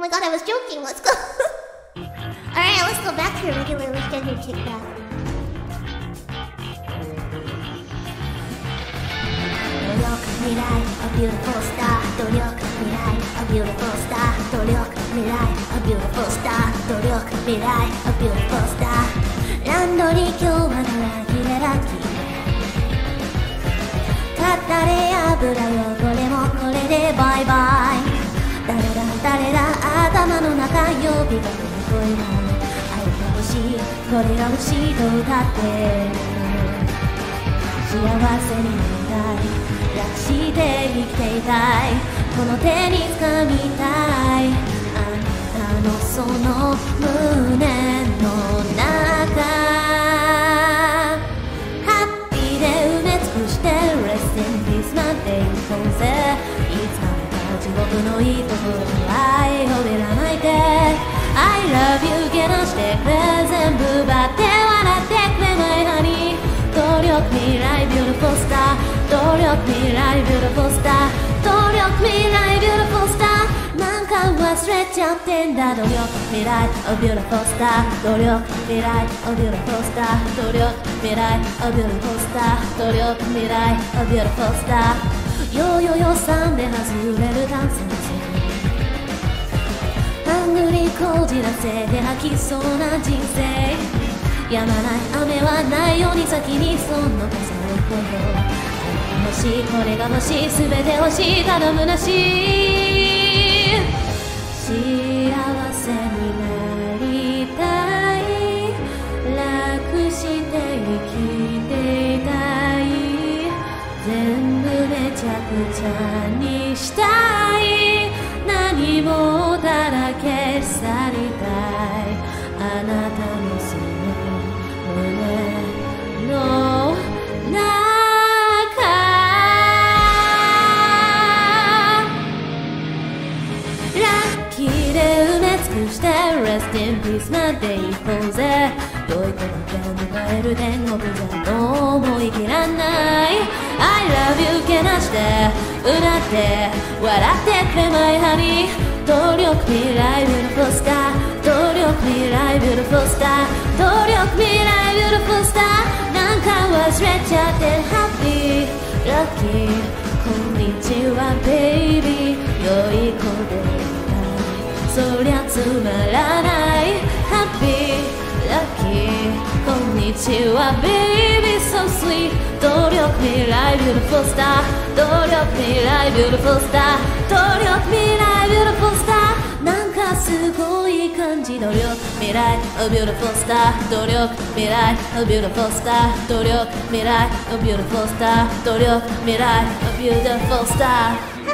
my god, I was joking. Let's go. Alright, let's go back to your regularly scheduled kickback. A beautiful star, 努力未来 A beautiful star, 努力未来 A beautiful star, 努力未来 A beautiful star ランドリー今日はドラキレラキ語れ油汚れもこれでバイバイ誰だ頭の中呼びが聞こえない愛が欲しいこれが欲しいと歌って幸せになりたい楽して生きていたいこの手に掴みたいあなたのその胸の中ハッピーで埋め尽くして Rest in peace なんて言おうぜいつまでか地獄のいいところに愛をべらないで I love you けなしてくれ全部奪って笑ってくれないハニー努力未来 beautiful star 努力未来 beautiful star 努力未来 beautiful star なんか忘れちゃってんだ努力未来 a beautiful star 努力未来 a beautiful star 努力未来 a beautiful star 努力未来 a beautiful star ヨーヨー予算で外れるダンスのハングリーこじらせて吐きそうな人生止まない雨はないように先にその風を行こう愛が欲しいこれが欲しい全て欲しい頼むなし幸せになりたい楽して生きていたい全部めちゃくちゃにしたい何もだらけ去りたいあなたのその胸の中ラッキーで埋め尽くして Rest in peace なんて言おうぜ良い子だけを迎える天国じゃどうも生きらんない I love you けなしてうなって笑ってくれまいハニー努力未来 beautiful star 努力未来 beautiful star 努力未来 beautiful star なんか忘れちゃって happy lucky こんにちは baby 良い子でいたいそりゃつまらない happy lucky こんにちは baby so sweet 努力未来 beautiful star 努力未来 beautiful star 努力未来 beautiful star なんかすごい感じ努力未来 a beautiful star 努力未来 a beautiful star 努力未来 a beautiful star 努力未来 a beautiful star